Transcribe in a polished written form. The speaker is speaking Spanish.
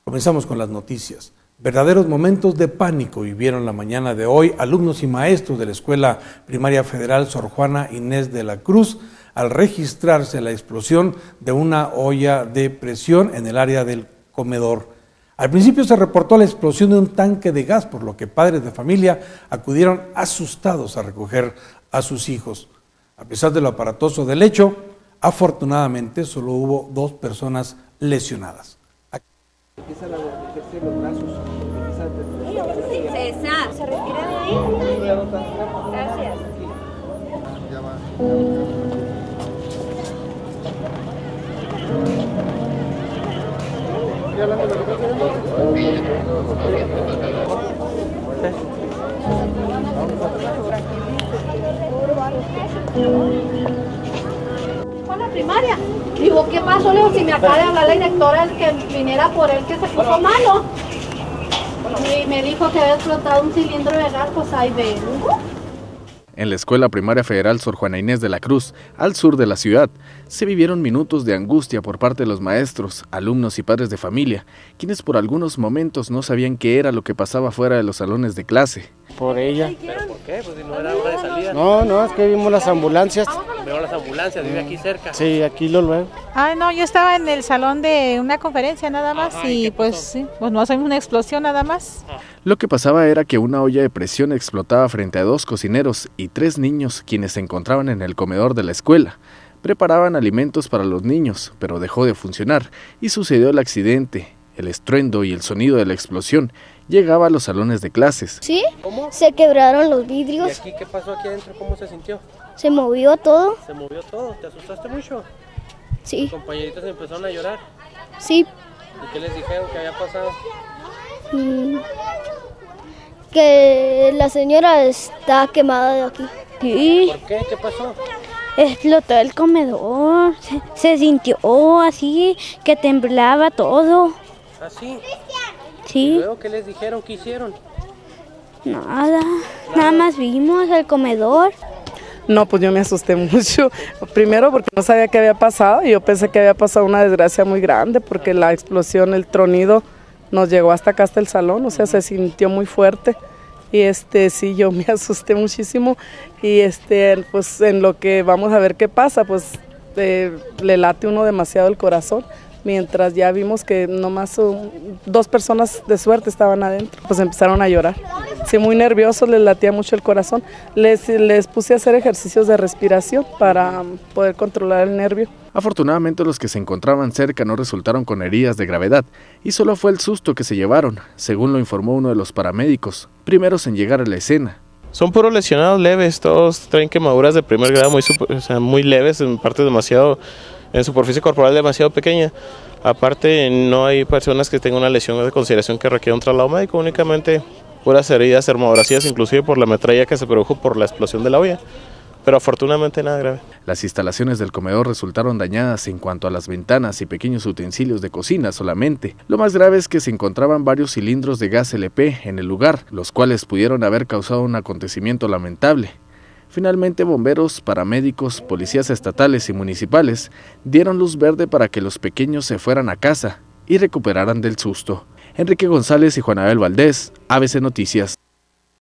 Comenzamos con las noticias. Verdaderos momentos de pánico vivieron la mañana de hoy alumnos y maestros de la Escuela Primaria Federal Sor Juana Inés de la Cruz al registrarse la explosión de una olla de presión en el área del comedor. Al principio se reportó la explosión de un tanque de gas, por lo que padres de familia acudieron asustados a recoger a sus hijos. A pesar de lo aparatoso del hecho, afortunadamente solo hubo 2 personas lesionadas. Empiezan a ejercer los brazos. César, ¿se retira de ahí? Gracias. Ya va. Con la primaria. Digo, ¿qué pasó? Leo, si me acaba de hablar la directora el que viniera por él, que se puso malo. Y me dijo que había explotado un cilindro de gas, pues ahí vengo. En la Escuela Primaria Federal Sor Juana Inés de la Cruz, al sur de la ciudad, se vivieron minutos de angustia por parte de los maestros, alumnos y padres de familia, quienes por algunos momentos no sabían qué era lo que pasaba fuera de los salones de clase. Por ella. ¿Pero por qué? Pues si no era hora de salida. No, es que vimos las ambulancias. Veo las ambulancias, vive aquí cerca. Sí, aquí luego. Ay, no, yo estaba en el salón de una conferencia nada más. Ajá, y pues pasó? sí, pues no hacemos una explosión nada más. Lo que pasaba era que una olla de presión explotaba frente a 2 cocineros y 3 niños quienes se encontraban en el comedor de la escuela. Preparaban alimentos para los niños, pero dejó de funcionar y sucedió el accidente. El estruendo y el sonido de la explosión llegaba a los salones de clases. ¿Sí? ¿Cómo? Se quebraron los ¿Y vidrios, aquí qué pasó aquí adentro? ¿Cómo se sintió? se movió todo. ¿Se movió todo? ¿Te asustaste mucho? Sí, ¿Los compañeritos empezaron a llorar? sí. ¿Y qué les dijeron que había pasado? Que la señora está quemada de aquí. Sí, ¿Por qué? ¿Qué pasó? explotó el comedor, se sintió así, que temblaba todo. ¿Así? ¿Y Sí, luego qué les dijeron? ¿Qué hicieron? nada más vimos el comedor. No, pues yo me asusté mucho. Primero porque no sabía qué había pasado y yo pensé que había pasado una desgracia muy grande porque la explosión, el tronido nos llegó hasta acá, hasta el salón, o sea, se sintió muy fuerte. Y sí, yo me asusté muchísimo y pues en lo que vamos a ver qué pasa, pues le late uno demasiado el corazón. Mientras ya vimos que nomás 2 personas de suerte estaban adentro, pues empezaron a llorar. Sí, muy nerviosos, les latía mucho el corazón. Les puse a hacer ejercicios de respiración para poder controlar el nervio. Afortunadamente los que se encontraban cerca no resultaron con heridas de gravedad y solo fue el susto que se llevaron, según lo informó uno de los paramédicos, primeros en llegar a la escena. Son puros lesionados leves, todos traen quemaduras de primer grado muy leves, en partes demasiado, en superficie corporal demasiado pequeña. Aparte, no hay personas que tengan una lesión de consideración que requiera un traslado médico, únicamente puras heridas termoabrasivas, inclusive por la metralla que se produjo por la explosión de la olla. Pero afortunadamente nada grave. Las instalaciones del comedor resultaron dañadas en cuanto a las ventanas y pequeños utensilios de cocina solamente. Lo más grave es que se encontraban varios cilindros de gas LP en el lugar, los cuales pudieron haber causado un acontecimiento lamentable. Finalmente, bomberos, paramédicos, policías estatales y municipales dieron luz verde para que los pequeños se fueran a casa y recuperaran del susto. Enrique González y Juan Abel Valdés, ABC Noticias.